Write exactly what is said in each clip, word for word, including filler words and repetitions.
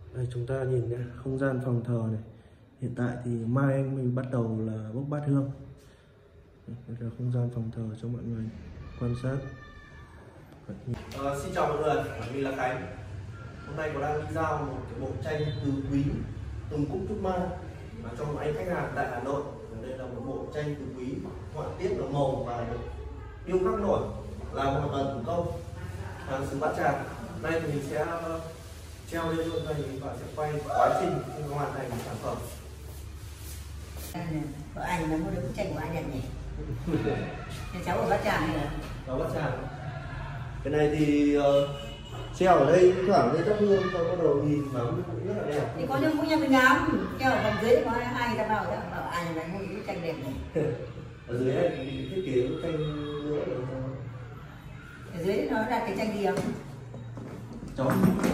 Đây, chúng ta nhìn nhé, không gian phòng thờ này. Hiện tại thì mai anh mình bắt đầu là bốc bát hương. Đây là không gian phòng thờ cho mọi người quan sát. À, xin chào mọi người, mình là Khánh. Hôm nay có đang đi giao một cái bộ tranh Tứ Quý Tùng Cúc Trúc Ma cho một anh khách hàng tại Hà Nội. Đây là một bộ tranh Tứ Quý, họa tiết là màu và điêu khắc nổi, làm hoàn toàn thủ công, hàng xứ Bát Tràng. Nay thì mình sẽ treo lên luôn đây và sẽ quay quá trình khi hoàn thành sản phẩm. Vợ anh là mua được bức tranh của anh đẹp nhỉ? Cái cháu ở Bát Tràng này hả? Ở Bát Tràng. Cái này thì uh, treo ở đây khoảng đây thắp hương cho bắt đầu nhìn vào cũng rất là đẹp. Thì có những nhà mình ngắm, treo ở phần dưới thì có hai người ta vào đó, bảo anh là mua bức tranh đẹp này. Ở dưới này thì thiết kế bức tranh nữa được không? Ở dưới nó là cái tranh gì không? Cháu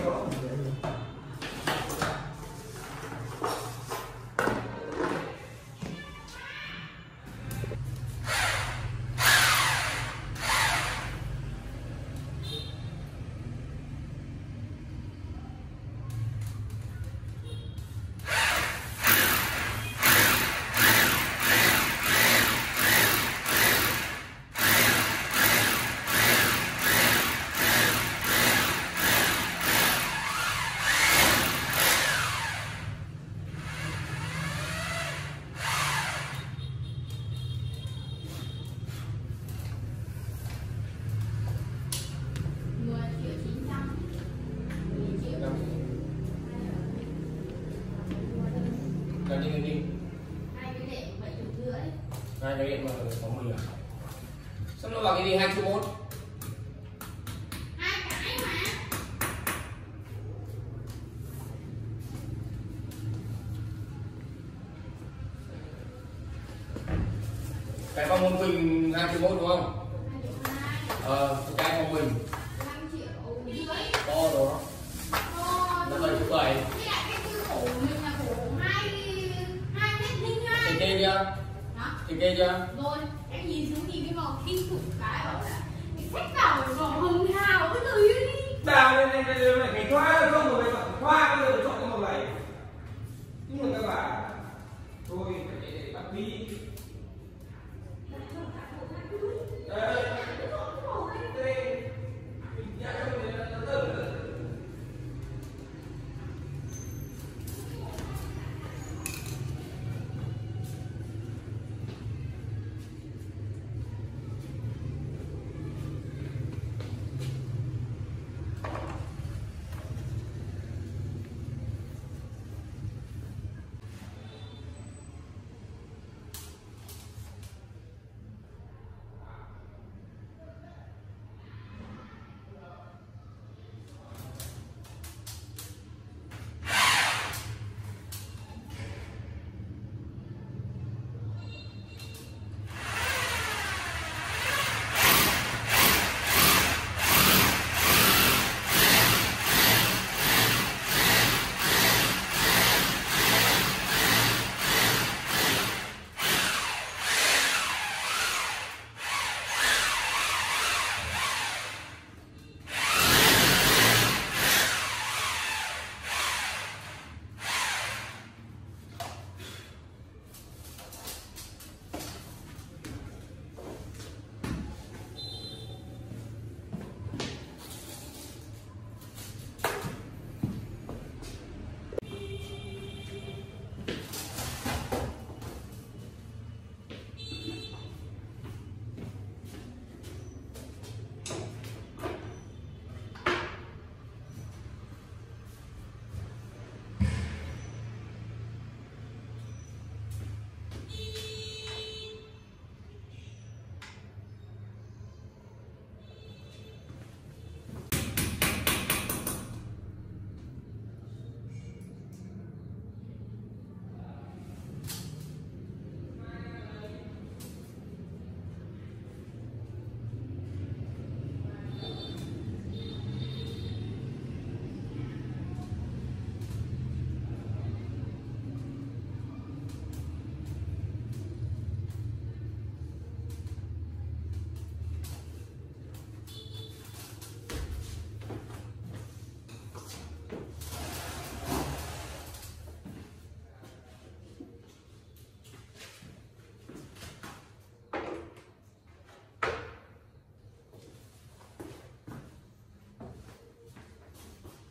Cái gì đi? Hai cái đệm bảy triệu rưỡi. Hai cái đệm mà sáu mươi à? Sao nó vào cái gì hai triệu một? Hai cái mà. Cái con môn Quỳnh hai triệu một đúng không? Hai triệu hai. Ờ, cái con Quỳnh. Năm triệu rưỡi. To đó. To. Nó bảy triệu bảy. Thì kê chưa? Hả? Thì kê chưa? Rồi, em nhìn xuống nhìn cái màu kinh khủng cái bảo là cái sách nào màu hồng hào cái gì đi. Nào này này này này cái thoa không rồi mày thoa bây giờ chọn cái màu này. Nhưng mà các bạn thôi phải để bắt đi. Đây.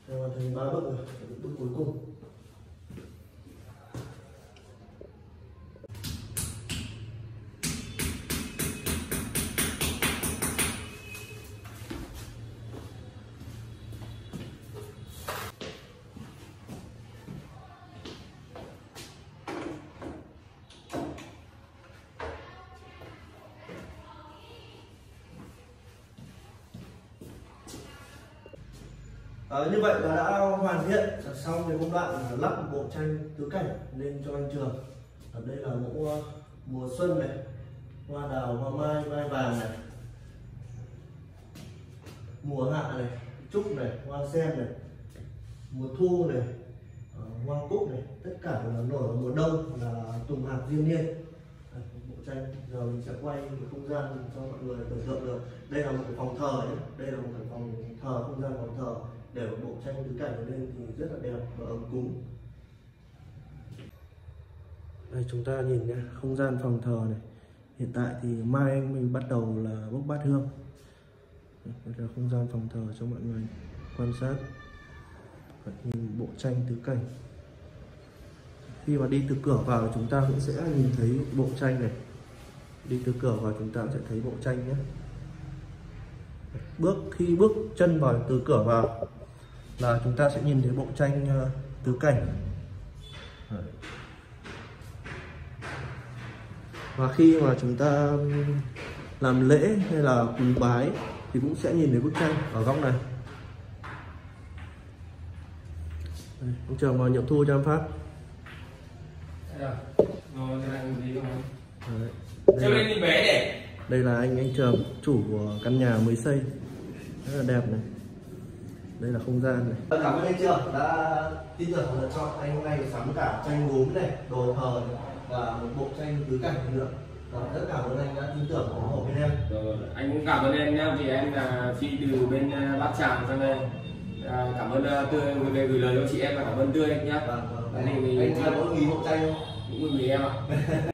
Em hoàn thành ba bước rồi, bước cuối cùng. À, như vậy là đã hoàn thiện xong cái công đoạn lắp bộ tranh tứ cảnh lên cho anh Trường. Ở đây là mẫu mùa xuân này, hoa đào, hoa mai, mai vàng này, mùa hạ này, trúc này, hoa sen này, mùa thu này, hoa cúc này, tất cả đều là nổi ở mùa đông là tùng hạc diên niên. Bộ tranh giờ mình sẽ quay một không gian cho mọi người tưởng tượng được. Đây là một cái phòng thờ nhé, đây là một cái phòng thờ, không gian phòng thờ để bộ tranh tứ cảnh lên thì rất là đẹp và ấm cúng. Đây chúng ta nhìn nhé, không gian phòng thờ này. Hiện tại thì mai anh mình bắt đầu là bốc bát hương. Đây là không gian phòng thờ cho mọi người quan sát. Nhìn bộ tranh tứ cảnh. Khi mà đi từ cửa vào chúng ta cũng sẽ nhìn thấy bộ tranh này. Đi từ cửa vào chúng ta cũng sẽ thấy bộ tranh nhé. Bước khi bước chân vào từ cửa vào là chúng ta sẽ nhìn thấy bộ tranh uh, tứ cảnh. Đấy. Và khi mà chúng ta làm lễ hay là cúng bái thì cũng sẽ nhìn thấy bức tranh ở góc này. Đây, ông Trường vào nghiệm thu cho em phát. Đây là, đây là anh anh Trường, chủ của căn nhà mới xây rất là đẹp này. Đây là không gian này. Cảm ơn anh Trường đã tin tưởng là cho anh hôm nay sắm cả tranh gốm này, đồ thờ này, và một bộ tranh tứ cảnh nữa. Rất cảm ơn anh đã tin tưởng ủng hộ bên em. Rồi, anh cũng cảm ơn em nhé, vì em là phi từ bên Bát Tràng sang đây. À, cảm ơn uh, tươi gửi, gửi lời cho chị em và cảm ơn tươi nhé. Vâng, vâng. Anh, anh, anh có nghĩ bộ tranh không? Cũng mừng vì em ạ.